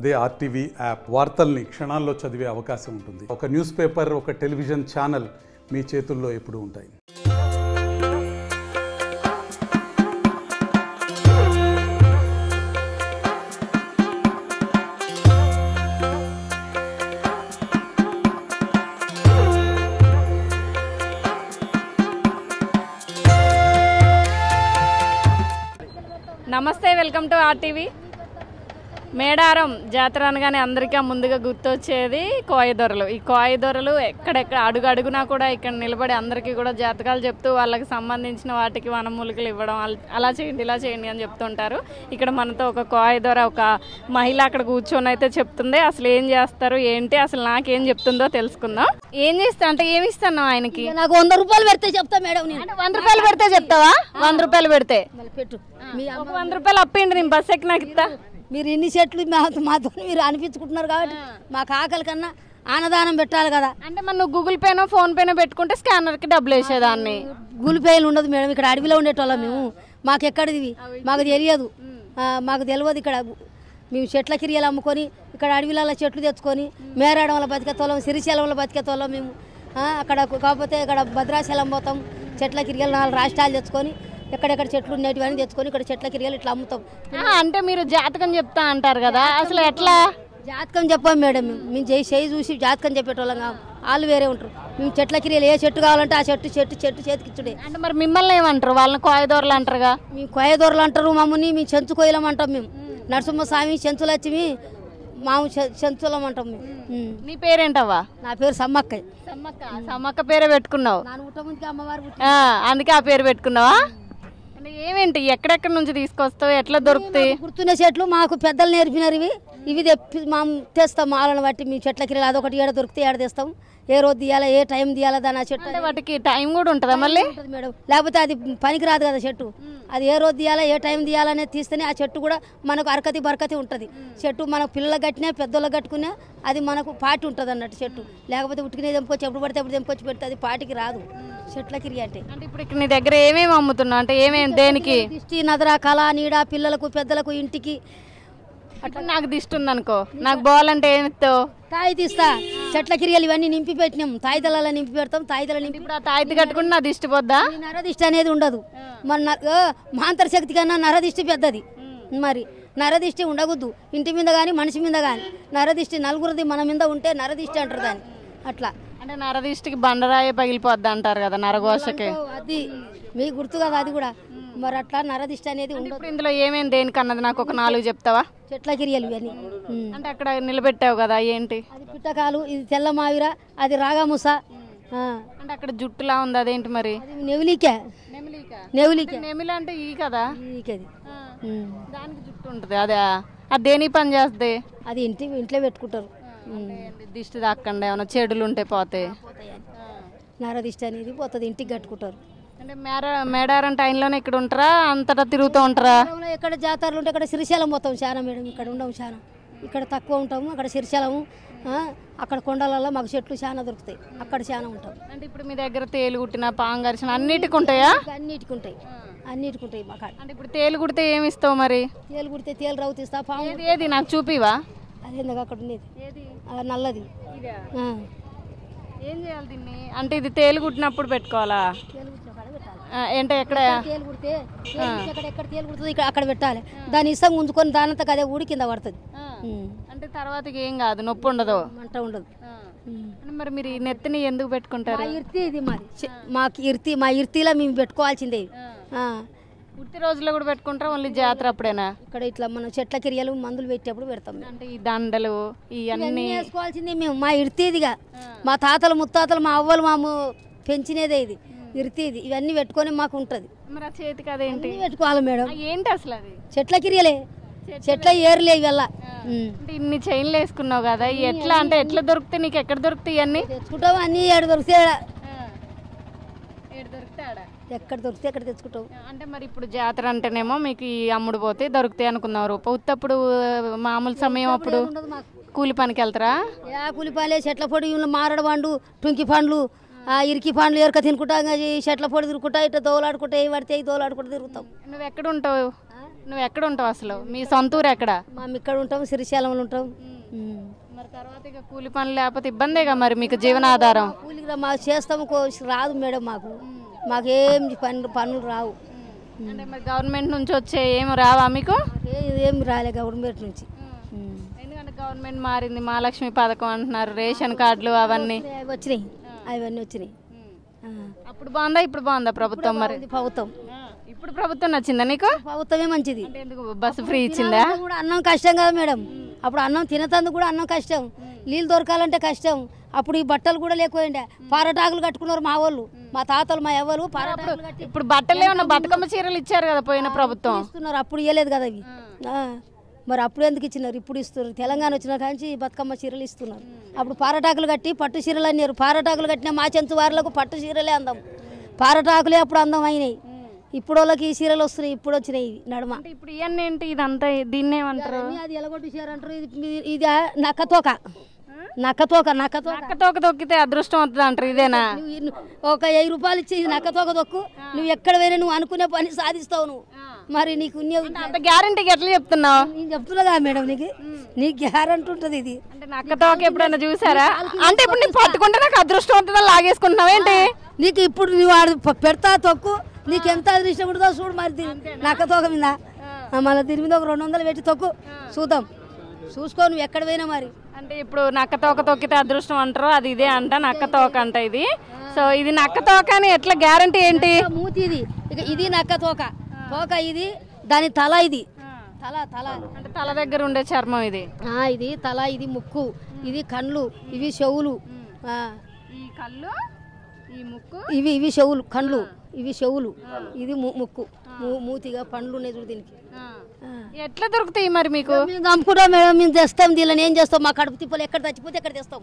అదే RTV app వార్తల్ని క్షణాల్లో చదివే అవకాశం ఉంటుంది. ఒక న్యూస్ పేపర్, ఒక టెలివిజన్ ఛానల్ మీ చేతుల్లో ఎప్పుడూ ఉంటాయి. నమస్తే, వెల్కమ్ టు ఆర్టీవీ. మేడారం జాతర అనగానే అందరికీ ముందుగా గుర్తొచ్చేది కోయదొరలు. ఈ కోయదొరలు ఎక్కడెక్కడ అడుగు అడుగునా కూడా ఇక్కడ నిలబడి అందరికీ కూడా జాతకాలు చెప్తూ వాళ్ళకి సంబంధించిన వాటికి వనమూలికలు ఇవ్వడం, అలా చేయండి ఇలా చేయండి అని చెప్తుంటారు. ఇక్కడ మనతో ఒక కోయదొర, ఒక మహిళ అక్కడ కూర్చొని అయితే చెప్తుంది. అసలు ఏం చేస్తారు ఏంటి, అసలు నాకేం చెప్తుందో తెలుసుకుందాం. ఏం చేస్తా అంటే ఏమి ఇస్తాను ఆయనకి? నాకు 100 రూపాయలు పెడితే చెప్తా మేడం. 100 రూపాయలు పెడితే చెప్తావా? 100 రూపాయలు పెడితే పెట్టు. ఒక 100 రూపాయలు అప్పిండి, నేను బస్ ఎక్కి నాకు ఇస్తా. మీరు ఇన్ని చెట్లు మాతో మీరు అనిపించుకుంటున్నారు కాబట్టి మాకు ఆకలి కన్నా అన్నదానం పెట్టాలి కదా. అంటే మనం నువ్వు గూగుల్ పేనో ఫోన్ పేనో పెట్టుకుంటే స్కానర్కి డబ్బులు వేసేదాన్ని. గూగుల్ పేలు ఉండదు మేడం. ఇక్కడ అడవిలో ఉండేటోళ్ళం మేము. మాకు ఎక్కడిది మాకు తెలియదు. మాకు తెలియదు. ఇక్కడ మేము చెట్ల కిరియలు అమ్ముకొని ఇక్కడ అడవిలలో చెట్లు తెచ్చుకొని మేరాడం వల్ల బతికేతోళ్ళం, సిరిశైలం వల్ల బతికేతోళ్ళం మేము. అక్కడ కాకపోతే ఇక్కడ భద్రాచలం పోతాం, చెట్ల కిరియలు 4 రాష్ట్రాలు తెచ్చుకొని ఎక్కడెక్కడ చెట్లు ఉండేటివన్నీ తెచ్చుకొని ఇక్కడ చెట్ల కిరియలు ఇట్లా అమ్ముతాం. అంటే మీరు జాతకం చెప్తా అంటారు కదా, అసలు ఎట్లా జాతకం చెప్పాం మేడం. మేము చేయి చూసి జాతకం చెప్పేటోళ్ళం కాదు. వాళ్ళు వేరే ఉంటారు. మేము చెట్ల కిరియలు ఏ చెట్టు కావాలంటే ఆ చెట్టు చేతికి ఇచ్చుడే. అంటే మరి మిమ్మల్ని ఏమంటారు? వాళ్ళని కోయదోరలు అంటారుగా. మేము కోయదోరలు అంటారు మమ్మల్ని. మేము చెంచు కోయలం అంటాం. మేము నరసింహస్వామి చెంచులు వచ్చి మాము చెంచులం అంటాం మేము. నీ పేరేంటవ్వా? నా పేరు సమ్మక్క. సమ్మక్క పేరే పెట్టుకున్నావు? అమ్మవారు అందుకే ఆ పేరు పెట్టుకున్నావా? అంటే ఏమేంటి, ఎక్కడెక్కడ నుంచి తీసుకొస్తావు, ఎట్లా దొరుకుతాయి? గుర్తున్న చెట్లు మాకు పెద్దలు నేర్పినారు. ఇవి తెస్తాం. మాలను బట్టి మేము చెట్ల కిరియలు అదొకటి ఏడ దొరికితే ఏడ తెస్తాం. ఏ రోజు తీయాలా, ఏ టైం తీయాలా దాని ఆ చెట్టు. వాటికి టైం కూడా ఉంటుందా మళ్ళీ మేడం? లేకపోతే అది పనికి రాదు కదా చెట్టు. అది ఏ రోజు తీయాలా, ఏ టైం తీయాలనేది తీస్తేనే ఆ చెట్టు కూడా మనకు అరకతి బరకతి ఉంటుంది. చెట్టు మనకు పిల్లలకు కట్టినా పెద్దోళ్ళకి కట్టుకునే అది మనకు పాటి ఉంటుంది అన్నట్టు చెట్టు. లేకపోతే ఉట్టుకునే తెంపుకొచ్చి ఎప్పుడు పడితే అప్పుడు తెంపుకొచ్చి పెడితే అది పాటికి రాదు చెట్ల కిరి అంటే. అంటే ఇప్పుడు ఇక్కడ నీ దగ్గర ఏమేమి అమ్ముతున్నావు? అంటే ఏమేమి, దేనికి? దిష్టి, నదర, కళ, నీడ, పిల్లలకు పెద్దలకు ఇంటికి. అట్లా నాకు దిష్టి ఉందనుకో, నాకు బాలంటే ఏమి ఇస్తావు? తాయి తీస్తా. చెట్ల కిరియలు ఇవన్నీ నింపి పెట్టినాం. తాయితలలో నింపి పెడతాం. తాయితల నింపి ఇప్పుడు ఆ తాయితి కట్టుకుంటే నా దిష్టి పోద్దా? నరదిష్టి అనేది ఉండదు. మన మాంతర శక్తి కన్నా నరదిష్టి పెద్దది. మరి నరదిష్టి ఉండకూడదు ఇంటి మీద కానీ మనిషి మీద కానీ. నరదిష్టి నలుగురిది మన మీద ఉంటే నరదిష్టి అంటారు దాన్ని. అట్లా అంటే నరదిష్టికి బండరాయి పగిలిపోద్ది అంటారు కదా, నరఘోషకి. అది మీకు గుర్తు కదా అది కూడా. మరి అట్లా నరదిష్టి అనేది ఉండదు. ఇప్పుడు ఇందులో ఏమేమి దేనికి అన్నది నాకు ఒక 4 చెప్తావా? చెట్ల కిరియలు ఇవన్నీ. అంటే అక్కడ నిలబెట్టావు కదా, ఏంటి అది? పిట్టకాలు, ఇది తెల్ల మావిర, అది రాగాముస. అంటే అక్కడ జుట్టులా ఉంది, అదేంటి మరి? నెవిలిక. నెమిలి అంటే ఈ కదా, ఈకది. దానికి జుట్టు ఉంటుంది. అదే అది దేని పని చేస్తుంది? అది ఇంట్లో పెట్టుకుంటారు. దిష్టి తాకండి, ఏమైనా చెడులు ఉంటే పోతాయి. నరదిష్టి అనేది పోతుంది, ఇంటికి కట్టుకుంటారు. అంటే మేడారం టైంలోనే ఇక్కడ ఉంటారా, అంతటా తిరుగుతూ ఉంటారా? ఎక్కడ జాతరలు ఉంటే అక్కడ సిరిశైలం పోతాం చాలా మేడం. ఇక్కడ ఉండము చాలా, ఇక్కడ తక్కువ ఉంటాము. అక్కడ సిరిశైలము, అక్కడ కొండలలో మాకు చెట్లు చాలా దొరుకుతాయి. అక్కడ చాలా ఉంటాం. అంటే ఇప్పుడు మీ దగ్గర తేలు కుట్టిన, పాంగరిచిన అన్నిటికి ఉంటాయా? అన్నిటికి ఉంటాయి మాకు. అంటే ఇప్పుడు తేలు కుడితే ఏమి ఇస్తావు మరి? తేలు కుడితే తేలు రవ్వు తీస్తా. పాము ఏది నాకు చూపివా? అదేందుకు అక్కడ ఉండేది నల్లది. ఏం చేయాలి దీన్ని? అంటే ఇది తేలు కుట్టినప్పుడు పెట్టుకోవాలా? అంటే ఎక్కడ తేలు కుడితే ఎక్కడ తేలు కుడుతుంది ఇక్కడ అక్కడ పెట్టాలి. దాని ఇష్టం ఉంచుకొని దానంతా అదే ఊడి కింద పడుతుంది. అంటే తర్వాతకి ఏం కాదు, నొప్పి ఉండదు, మంట ఉండదు. మరి మీరు ఈ నెత్తిని ఎందుకు పెట్టుకుంటారు? ఇర్తి ఇది మరి మాకు ఇర్తి. మా ఇర్తిలో మేము పెట్టుకోవాల్సిందే. పుట్టి రోజుల్లో కూడా పెట్టుకుంటారా, ఓన్లీ జాతర అప్పుడేనా? ఇక్కడ ఇట్లా మనం చెట్ల కిరియలు మందులు పెట్టేప్పుడు పెడతాం. అంటే ఈ దండలు ఇవన్నీ వేసుకోవాల్సిందే మేము. మా ఇర్తిదిగా మా తాతలు ముత్తాతలు మా అవ్వలు మాము పెంచినదే ఇది ఇర్తిది. ఇవన్నీ పెట్టుకొని మాకు ఉంటుంది. మరి ఆ చేతికి అదేంటి పెట్టుకోవాలి మేడం? ఏంటి అసలు అది? చెట్ల కిరియలే, చెట్ల ఏర్లే ఇవల్ల. ఇన్ని చైన్లు వేసుకున్నావు కదా, ఎట్లా అంటే ఎట్లా దొరుకుతాయి నీకు? ఎక్కడ దొరుకుతాయి అన్ని? తెచ్చుకుంటావు అన్ని. ఏడు దొరికితే ఎక్కడ దొరికితే ఎక్కడ తెచ్చుకుంటావు. అంటే మరి ఇప్పుడు జాతర అంటేనేమో మీకు ఈ అమ్ముడు పోతే దొరుకుతాయి అనుకున్నారు. ఉత్తప్పుడు మామూలు సమయం అప్పుడు కూలి పనికి వెళ్తారా? కూలి పని, చెట్ల పొడి, మారడ పండు, టుంకి పండ్లు, ఇరికి పండ్లు ఎరక తినుకుంటా, చెట్ల పొడి తిరుగుకుంటా, ఇట్లా దోలాడుకుంటా, ఏ పడితే దోలాడుకుంటా తిరుగుతాం. నువ్వు ఎక్కడ ఉంటావు? నువ్వు ఎక్కడ ఉంటావు అసలు? మీ సొంత ఊరు ఎక్కడ? మేము ఇక్కడ ఉంటాం, శ్రీశైలంలో ఉంటాం. మరి తర్వాత ఇక కూలి పనులు లేకపోతే ఇబ్బందేగా మరి మీకు జీవనాధారం. కూలికి మాకు చేస్తాము రాదు మేడం, మాకేం పనులు రావు. అంటే మరి గవర్నమెంట్ నుంచి వచ్చే ఏమి రావా మీకు? ఏం రాలే గవర్నమెంట్ నుంచి. ఎందుకంటే గవర్నమెంట్ మారింది, మహాలక్ష్మి పథకం అంటున్నారు, రేషన్ కార్డులు అవన్నీ వచ్చినాయి, అవన్నీ వచ్చినాయి. అప్పుడు బాగుందా ఇప్పుడు బాగుందా ప్రభుత్వం? మరి ప్రభుత్వం ఇప్పుడు ప్రభుత్వం నచ్చిందా నీకు? ప్రభుత్వమే మంచిది. అంటే ఎందుకు బస్సు ఫ్రీ ఇచ్చిందా? కూడా అన్నం కష్టం కదా మేడం, అప్పుడు అన్నం తినతందుకు కూడా అన్నం కష్టం, నీళ్ళు దొరకాలంటే కష్టం. అప్పుడు ఈ బట్టలు కూడా లేకపోయిండే, పారటాకులు కట్టుకున్నారు మా వాళ్ళు, మా తాతలు, మా ఎవరు పారటాకులు కట్టి. ఇప్పుడు బట్టలు ఏమన్నా బతుకమ్మ చీరలు ఇచ్చారు కదా పోయిన ప్రభుత్వం. ఇస్తున్నారు, అప్పుడు ఇవ్వలేదు కదా అవి. మరి అప్పుడు ఎందుకు ఇచ్చినారు? ఇప్పుడు ఇస్తున్నారు. తెలంగాణ వచ్చిన కాంచి బతుకమ్మ చీరలు ఇస్తున్నారు. అప్పుడు పారటాకులు కట్టి పట్టు చీరలు అన్నారు. పారటాకులు కట్టిన మా చెంచు వారులకు పట్టు చీరలే అందం, పారటాకులే అప్పుడు అందం అయినాయి. ఇప్పుడు వాళ్ళకి ఈ చీరలు వస్తున్నాయి, ఇప్పుడు వచ్చినాయి నడుమ. ఇప్పుడు ఇవన్నీ ఏంటి ఇదంతా? దీన్ని ఏమంటారు? అది ఎలగొట్టు చీర అంటారు. ఇది నక్కతోక, నక్కతోక, నక్కతోక. నక్కతోక తొక్కితే అదృష్టం వస్తుంది అంటారు. ఇదేనా? ఒక 1000 రూపాయలు ఇచ్చి ఇది నక్కతోక తొక్కు, నువ్వు ఎక్కడ పోయినా నువ్వు అనుకునే పని సాధిస్తావు నువ్వు. మరి నీకు అంత గ్యారంటీకి ఎట్లా చెప్తున్నావు? నేను చెప్తున్నా మేడం, నీకు గ్యారంటీ ఉంటుంది ఇది. అంటే నక్కతోక ఎప్పుడైనా చూసారా? అంటే ఇప్పుడు నీకు పట్టుకుంటే నాకు అదృష్టం వస్తుందని లాగేసుకుంటున్నావు ఏంటి? నీకు ఇప్పుడు నువ్వు పెడతా తొక్కు, నీకు ఎంత అదృష్టం ఉంటుందో చూడు. మరి నక్కతోక మీద మళ్ళీ దీని మీద ఒక 200 పెట్టి తొక్కు చూద్దాం, చూసుకో నువ్వు ఎక్కడ పోయినా. మరి అంటే ఇప్పుడు నక్కతోక తొక్కితే అదృష్టం అంటారు, అది ఇదే అంట నక్కతోక అంట ఇది. సో ఇది నక్కతోక అని ఎట్లా గ్యారంటీ ఏంటి? మూతి ఇది, ఇక ఇది నక్కతోక తోక, ఇది దాని తల, ఇది తల. తల అంటే తల దగ్గర ఉండే చర్మం ఇది. ఇది తల, ఇది ముక్కు, ఇది కళ్ళు, ఇవి చెవులు. ఈ కళ్ళు, ఈ ముక్కు, ఇవి చెవులు, కళ్ళు ఇవి చెవులు, ఇది ముక్కు, మూతిగా పండ్లు ఉన్నాయి చూడు దీనికి. ఎట్లా దొరుకుతాయి మరి మీకు? మేము చంపుకుంటాం మేడం, మేము తెస్తాం. దీనిలో ఏం చేస్తాం? మా కడుపు తిప్పలు ఎక్కడ చచ్చిపోతే ఎక్కడ తెస్తాం.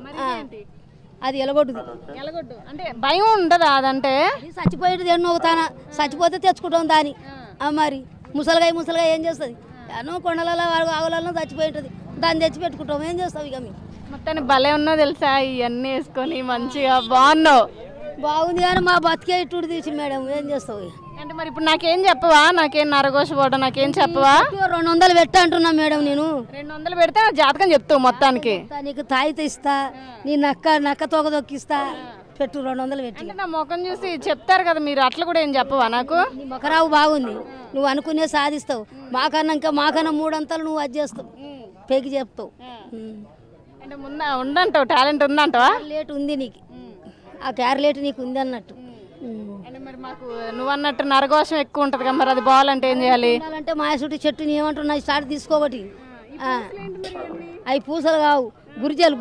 అది ఎలగొట్టుది. ఎలగొట్టు అంటే భయం ఉండదా అదంటే? చచ్చిపోయేది ఎన్నో అవుతానా, చచ్చిపోతే తెచ్చుకుంటాం దాన్ని. మరి ముసలిగా ఏం చేస్తుంది? ఎన్నో కొండలలో ఆవులలో చచ్చిపోయి ఉంటుంది, దాన్ని తెచ్చి పెట్టుకుంటాం. ఏం చేస్తాం ఇక మేము? మొత్తాన్ని భలే ఉన్నా తెలుసా, ఇవన్నీ వేసుకొని మంచిగా బాగున్నావు. బాగుంది కానీ మా బతికే ఇటు తీసి మేడం, ఏం చేస్తావు? అంటే మరి ఇప్పుడు నాకేం చెప్పవా? నాకేం నరగోషపోవడం నాకేం చెప్పవా? 200 పెట్టా అంటున్నా మేడం. నేను 200 పెడితే జాతకం చెప్తావు మొత్తానికి. నీకు తాయిత ఇస్తా, నీ నక్క తోక తొక్కిస్తా, పెట్టు 200 పెట్టి. అంటే నా ముఖం చూసి చెప్తారు కదా మీరు, అట్లా కూడా ఏం చెప్పవా నాకు? నీ మొఖరావు బాగుంది, నువ్వు అనుకునే సాధిస్తావు. మాకన్నా 3 అంతలు నువ్వు అది చేస్తావు, పేకి చెప్తావు. అంటే ఉందంటావు, టాలెంట్ ఉందంటావా? లేట్ ఉంది నీకు, ఆ క్యారెట్ నీకు ఉంది అన్నట్టు. అంటే మరి మాకు నువ్వు అన్నట్టు నరగోషం ఎక్కువ ఉంటుంది కదా, మరి అది బాగాలంటే ఏం చేయాలి? అంటే మాయసుటి చెట్టు నీ ఏమంటున్నా స్టార్ట్ తీసుకోబట్టి. అవి పూసలు కావు, గురిజలు.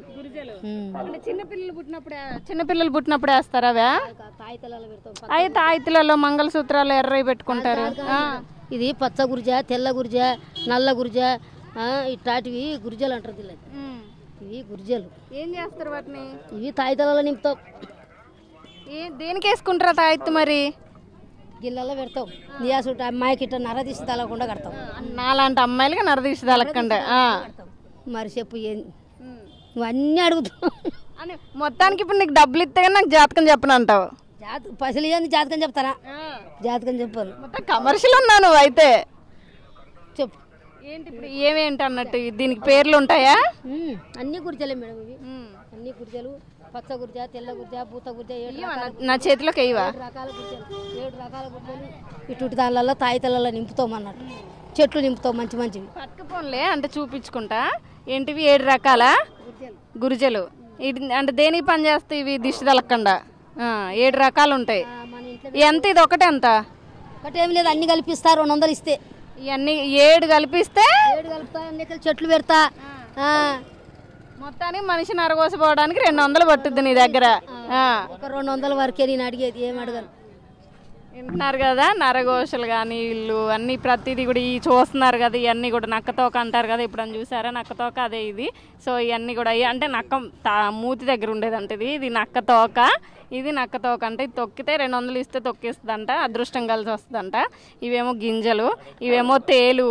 చిన్నపిల్లలు పుట్టినప్పుడు వేస్తారా అవే? అవి తాయితీలలో మంగళసూత్రాలు ఎర్రవి పెట్టుకుంటారు. ఇది పచ్చ గురిజ, తెల్ల గురిజ, నల్ల గురిజ, ఇట్లాంటివి గురిజలు అంటారు. ఇవి గురిజలు. ఏం చేస్తారు వాటిని? ఇవి తాయితలలో నింపుతాం. దేనికి వేసుకుంటారా తాయిత్తు? మరి గిళ్ళలో పెడతాం. నియాసుటి అమ్మాయికి ఇట్లా నరదీసి తలకుండా కడతాం. నాలాంటి అమ్మాయిలకి నరదీసి తలకండి. మరి చెప్పు, నువ్వు అన్నీ అడుగుతావు. మొత్తానికి ఇప్పుడు నీకు డబ్బులు ఇస్తే కానీ నాకు జాతకం చెప్పను అంటావు. పైసలు ఇవ్వండి, జాతకం చెప్తానా? జాతకం చెప్పాను. మొత్తం కమర్షియల్ ఉన్నా నువ్వు అయితే. చెప్పు ఏంటి ఇప్పుడు ఏమేంటి అన్నట్టు, దీనికి పేర్లు ఉంటాయా? అన్ని గురిజలే మేడం, ఇవి అన్ని గురిజలు. పచ్చ గురిజ, తెల్ల గురిజ, పూత గురిజ, 7 నా చేతిలోకి అయ్యవా? 7 రకాల గురిజలు, 7 రకాల గురిజలు. ఇటు దానిలలో తాయితలలో నింపుతాం అన్నట్టు, చెట్లు నింపుతాం మంచి మంచివి. పట్టుకోలే అంటే చూపించుకుంటా. ఏంటివి? 7 రకాల గురిజలు. అంటే దేనికి పని చేస్తాయి ఇవి? దిష్టి తలకుండా 7 రకాలు ఉంటాయి. ఎంత ఇది? ఒకటే ఎంత? ఒకటేం లేదు, అన్ని కలిపిస్తా. 200 ఇస్తే ఇవన్నీ 7 కలిపిస్తే 7 కలుపుతా, అన్ని చెట్లు పెడతా. మొత్తానికి మనిషి నరగోసపోవడానికి 200 పట్టుద్ది నీ దగ్గర. ఒక 200 వరకే నేను అడిగేది, ఏం అడగను. వింటున్నారు కదా, నరగోషలు కానీ ఇల్లు అన్నీ ప్రతిదీ కూడా ఈ చూస్తున్నారు కదా, ఇవన్నీ కూడా నక్కతోక అంటారు కదా, ఇప్పుడు అని చూసారా నక్కతోక, అదే ఇది. సో ఇవన్నీ కూడా అంటే మూతి దగ్గర ఉండేదంట ఇది నక్కతోక. ఇది నక్కతోక అంటే ఇది తొక్కితే 200 ఇస్తే తొక్కిస్తుందంట, అదృష్టం కలిసి వస్తుందంట. ఇవేమో గింజలు, ఇవేమో తేలు,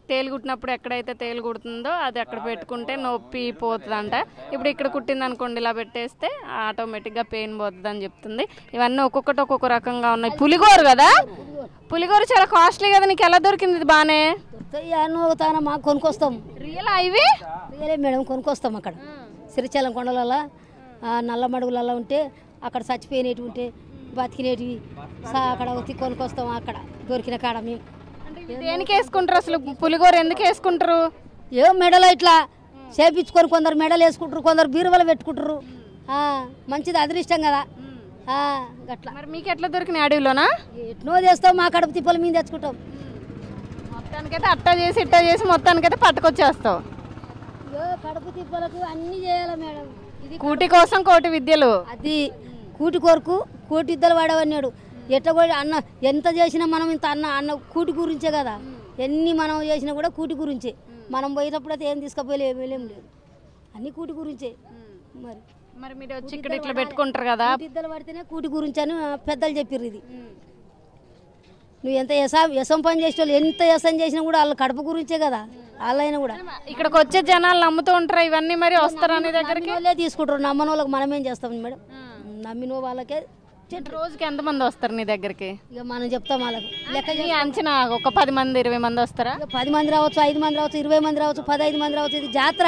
తేలు కుట్టినప్పుడు ఎక్కడైతే తేలు కుడుతుందో అది అక్కడ పెట్టుకుంటే నొప్పి పోతుందంట. ఇప్పుడు ఇక్కడ కుట్టింది అనుకోండి ఇలా పెట్టేస్తే ఆటోమేటిక్గా పెయిన్ పోతుంది అని చెప్తుంది. ఇవన్నీ ఒక్కొక్కటి ఒక్కొక్క రకంగా ఉన్నాయి. పులిగోరు కదా, పులిగోరు చాలా కాస్ట్లీ కదా, నీకు ఎలా దొరికింది ఇది? బాగానే తాన మాకు కొనుక్కొస్తాం. రియల్ ఇవి రియలే మేడం, కొనుక్కొస్తాం. అక్కడ శ్రీశైలం కొండలలో నల్లమడుగులలో ఉంటే అక్కడ చచ్చిపోయినవి ఉంటే బతికినేటివి అక్కడ కొనుక్కొస్తాం. అక్కడ దొరికిన కాడ మేము దేనికి వేసుకుంటారు అసలు? పులిగోర ఎందుకు వేసుకుంటారు? ఏం మెడలో ఇట్లా చేపించుకొని కొందరు మెడలు వేసుకుంటారు, కొందరు బీరువలు పెట్టుకుంటారు. మంచిది, అదృష్టం కదా అట్లా. మరి మీకు ఎట్లా దొరికినాయి? అడవిలోనా? ఎట్నో చేస్తాం, మా కడుపు తిప్పలు మేము తెచ్చుకుంటాం. మొత్తానికైతే అట్టా చేసి ఇట్టా చేసి మొత్తానికైతే పట్టుకొచ్చేస్తావు. కడుపు తిప్పలకు అన్నీ చేయాలి మేడం. ఇది కూటి కోసం కోటి విద్యలు. అది కూటి కొరకు కోటి ఇద్దరు వాడవన్నాడు. ఎట్లా కూడా అన్న ఎంత చేసినా మనం ఇంత అన్న కూటి గురించే కదా. ఎన్ని మనం చేసినా కూడా కూటి గురించే. మనం పోయినప్పుడు అయితే ఏం తీసుకుపోయలేం లేదు, అన్ని కూటి గురించే. మరి మరి మీరు వచ్చి ఇక్కడ ఇట్లా పెట్టుకుంటారు కదా, ఇద్దరు పడితేనే కూటి గురించి అని పెద్దలు చెప్పారు. ఇది నువ్వు ఎంత యసం పని చేసే వాళ్ళు ఎంత యసం చేసినా కూడా వాళ్ళ కడుపు గురించే కదా. వాళ్ళైనా కూడా ఇక్కడికి వచ్చే జనాలు నమ్ముతూ ఉంటారు ఇవన్నీ, మరి వస్తారా నీ దగ్గరికి? వాళ్ళే తీసుకుంటారు. నమ్మని వాళ్ళకి మనమేం చేస్తాం మేడం, నమ్మిన వాళ్ళకే. రోజుకి ఎంతమంది వస్తారు నీ దగ్గరికి? ఇక మనం చెప్తాం వాళ్ళకు లెక్క. అంచనా ఒక 10 మంది 20 మంది వస్తారా? 10 మంది రావచ్చు, 5 మంది రావచ్చు, 20 మంది రావచ్చు, 15 మంది రావచ్చు. ఇది జాతర.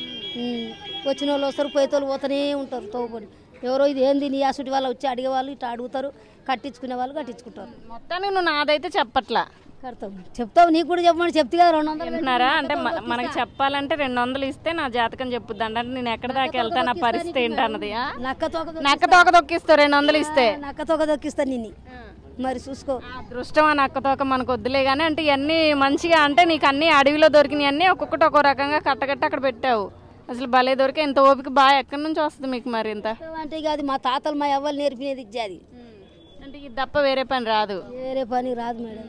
వచ్చిన వాళ్ళు వస్తారు, పోయేతోళ్ళు పోతూనే ఉంటారు. తోపడి ఎవరో ఇది ఏంది నీ అసుటి వాళ్ళు వచ్చి అడిగేవాళ్ళు ఇట్లా అడుగుతారు, కట్టించుకునే వాళ్ళు కట్టించుకుంటారు. మొత్తానికి నువ్వు నాదైతే చెప్పట్లా, కడతాం. చెప్తావు, నీకు కూడా చెప్పమని చెప్తే కదా. 200 వింటున్నారా? అంటే మనకు చెప్పాలంటే 200 ఇస్తే నా జాతకం చెప్పుద్ది అంటే నేను ఎక్కడ దాకా వెళ్తా, నా పరిస్థితి ఏంటన్నది. నక్క తోక దొక్కిస్తావు 200 ఇస్తే. నక్క తోక దొక్కిస్తా నిన్ను, మరి చూసుకో. అదృష్టం ఆ నక్క తోక మనకు వద్దులే కానీ. అంటే ఇవన్నీ మంచిగా, అంటే నీకు అన్ని అడవిలో దొరికినాయి అన్నీ ఒక్కొక్కటి ఒక్కో రకంగా కట్టగట్టి అక్కడ పెట్టావు. అసలు భలే దొరికే. ఇంత ఓపిక బాగా ఎక్కడి నుంచి వస్తుంది మీకు మరి ఇంత? అంటే ఇక అది మా తాతలు మా ఎవ్వరు నేర్పినది ఇచ్చేది. అంటే ఇది తప్ప వేరే పని రాదు. వేరే పని రాదు మేడం,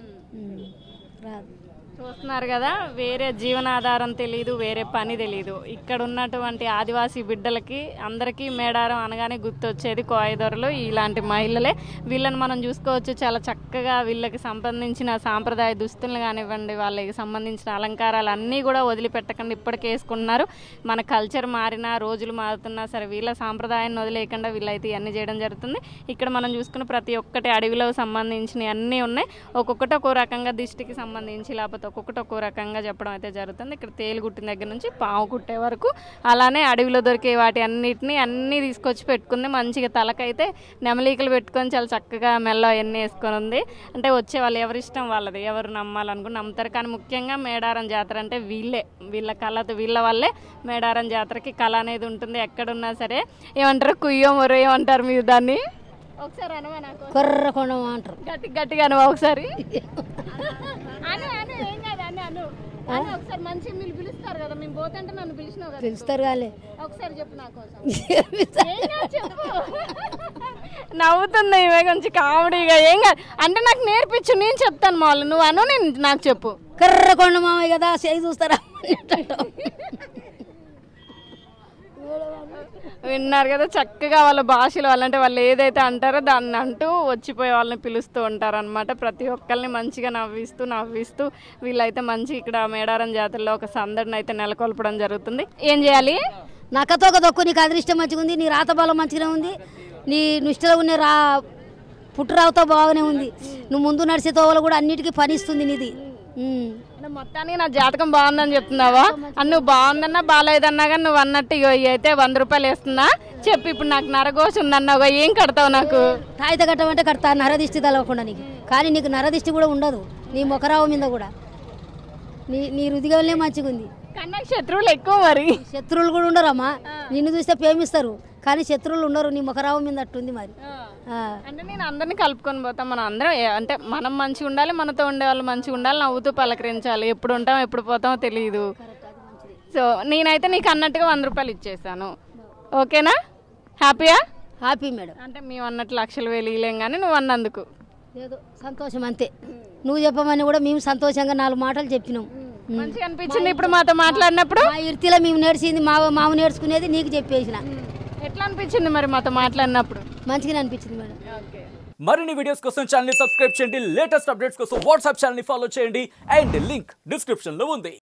రాదు. చూస్తున్నారు కదా, వేరే జీవనాధారం తెలియదు, వేరే పని తెలియదు. ఇక్కడ ఉన్నటువంటి ఆదివాసీ బిడ్డలకి అందరికీ మేడారం అనగానే గుర్తొచ్చేది కోయదొరలు, ఇలాంటి మహిళలే. వీళ్ళని మనం చూసుకోవచ్చు, చాలా చక్కగా వీళ్ళకి సంబంధించిన సాంప్రదాయ దుస్తులు కానివ్వండి, వాళ్ళకి సంబంధించిన అలంకారాలు అన్నీ కూడా వదిలిపెట్టకుండా ఇప్పటికే వేసుకుంటున్నారు. మన కల్చర్ మారినా, రోజులు మారుతున్నా సరే వీళ్ళ సాంప్రదాయాన్ని వదిలేయకుండా వీళ్ళైతే ఇవన్నీ చేయడం జరుగుతుంది. ఇక్కడ మనం చూసుకున్న ప్రతి ఒక్కటి అడవిలో సంబంధించినవి అన్నీ ఉన్నాయి. ఒక్కొక్కటి ఒక్కో రకంగా దిష్టికి సంబంధించి, లేకపోతే ఒక్కొక్కటి ఒక్కో రకంగా చెప్పడం అయితే జరుగుతుంది. ఇక్కడ తేలు కుట్టిన దగ్గర నుంచి పాము కుట్టే వరకు, అలానే అడవిలో దొరికే వాటి అన్నీ తీసుకొచ్చి పెట్టుకుంది. మంచిగా తలకైతే నెమలీకలు పెట్టుకొని చాలా చక్కగా మెల్ల అవన్నీ వేసుకొని ఉంది. అంటే వచ్చే వాళ్ళు ఎవరిష్టం వాళ్ళది, ఎవరు నమ్మాలనుకుని నమ్ముతారు. కానీ ముఖ్యంగా మేడారం జాతర అంటే వీళ్ళ కళతో, వీళ్ళ వల్లే మేడారం జాతరకి కళ అనేది ఉంటుంది. ఎక్కడున్నా సరే ఏమంటారు, కుయ్యో మొరో ఏమంటారు మీరు దాన్ని? ఒకసారి అనవా నాకు? కొర్రకొండ అంటారు. గట్టిగా అనవా ఒకసారి? ఏం కాదు అను ఒకసారి. మంచి మీరు పిలుస్తారు కదా, మేము పోతుంటే నన్ను పిలిచినావు కదా. పిలుస్తారు కానీ ఒకసారి చెప్పు నా కోసం. చెప్పు. నవ్వుతుంది ఇవే కొంచెం కామెడీగా. ఏం కాదు అంటే నాకు నేర్పించు, నేను చెప్తాను. మా వాళ్ళు నువ్వు అను, నేను నాకు చెప్పు. కర్రకొండ మామయ్య కదా, చేయి చూస్తారా? విన్నారు కదా, చక్కగా వాళ్ళ భాషలు వాళ్ళంటే వాళ్ళు ఏదైతే అంటారో దాన్ని అంటూ వచ్చిపోయే వాళ్ళని పిలుస్తూ ఉంటారు అనమాట. ప్రతి ఒక్కరిని మంచిగా నవ్విస్తూ వీళ్ళైతే మంచి ఇక్కడ మేడారం జాతరలో ఒక సందడిని అయితే నెలకొల్పడం జరుగుతుంది. ఏం చేయాలి? నక్కతో ఒక దొక్కు. నీకు అదృష్టం మంచిగా ఉంది, నీ రాత బలం మంచిగా ఉంది, నీ నిష్టలో ఉన్న పుట్టురావుతో బాగానే ఉంది. నువ్వు ముందు నడిచే తోవలు కూడా అన్నిటికీ పనిస్తుంది నీది. మొత్తానికి నా జాతకం బాగుందని చెప్తున్నావా? నువ్వు బాగుందన్నా బాగాలేదన్నా కానీ నువ్వు అన్నట్టు ఇవి అయితే 100 రూపాయలు వేస్తున్నా చెప్పి. ఇప్పుడు నాకు నరఘోష ఉందన్నావుగా, ఏం కడతావు నాకు? తాయిత కట్టమంటే కడతా, నరదిష్టి తలవకుండా నీకు. కానీ నీకు నరదిష్టి కూడా ఉండదు, నీ మొకరావు మీద కూడా. నీ రుదిగలనే మంచిగా ఉంది. కానీ నాకు శత్రువులు ఎక్కువ. మరి శత్రువులు కూడా ఉండరమ్మా, నిన్ను చూస్తే ప్రేమిస్తారు కానీ శత్రువులు ఉండరు. నీ ముఖరావు మీద అట్టుంది మరి. అంటే నేను అందరినీ కలుపుకొని పోతాం. మనం అందరం అంటే మనం మంచిగా ఉండాలి, మనతో ఉండే వాళ్ళు మంచిగా ఉండాలి, నవ్వుతూ పలకరించాలి. ఎప్పుడు ఉంటాం ఎప్పుడు పోతామో తెలియదు. సో నేనైతే నీకు అన్నట్టుగా 100 రూపాయలు ఇచ్చేసాను. ఓకేనా? హ్యాపీయా? Happy madam. అంటే మేము అన్నట్టు లక్షలు వేలు ఇలేం కానీ నువ్వు అన్నందుకు ఏదో సంతోషం అంతే. నువ్వు చెప్పమని కూడా మేము సంతోషంగా 4 మాటలు చెప్పినాం. మంచిగా అనిపించింది ఇప్పుడు మాతో మాట్లాడినప్పుడు. మా ఇర్తిలో మేము నేర్చింది, మామ నేర్చుకునేది నీకు చెప్పేసిన. ఎట్లా అనిపించింది మరి మాతో మాట్లాడినప్పుడు? మంచిగానే అనిపించింది మేడం. ఓకే. మరిన్ని వీడియోస్ కోసం ఛానల్ ని సబ్స్క్రైబ్ చేయండి, లేటెస్ట్ అప్డేట్స్ కోసం వాట్సాప్ ఛానల్ ని ఫాలో చేయండి అండ్ లింక్ డిస్క్రిప్షన్ లో ఉంది.